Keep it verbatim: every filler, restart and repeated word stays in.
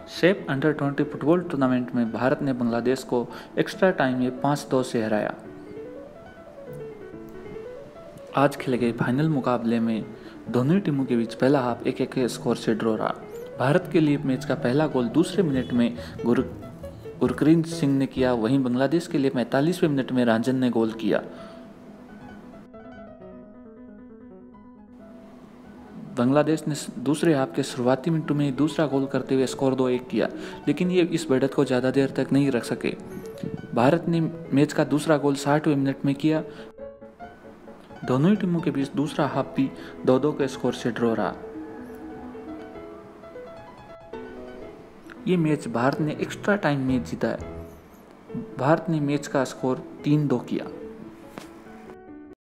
Safe under twenty football tournament में भारत ने बांग्लादेश को एक्स्ट्रा टाइम में पाँच दो से हराया। आज खेले गए फाइनल मुकाबले में दोनों टीमों के बीच पहला हाफ एक एक स्कोर से ड्रॉ रहा। भारत के लिए मैच का पहला गोल दूसरे मिनट में गुर गुरकीरत सिंह ने किया, वहीं बांग्लादेश के लिए पैंतालीसवें मिनट में रांझन ने गोल किया। बांग्लादेश ने दूसरे हाफ के शुरुआती मिनटों में दूसरा गोल करते हुए स्कोर दो एक किया, लेकिन ये इस बढ़त को ज़्यादा देर तक नहीं रख सके। भारत ने मैच का दूसरा गोल साठवें मिनट में किया। दोनों ही टीमों के बीच दूसरा हाफ भी दो दो के स्कोर से ड्रॉ रहा। ये मैच भारत ने एक्स्ट्रा टाइम में जीता है। भारत ने मैच का स्कोर तीन दो किया।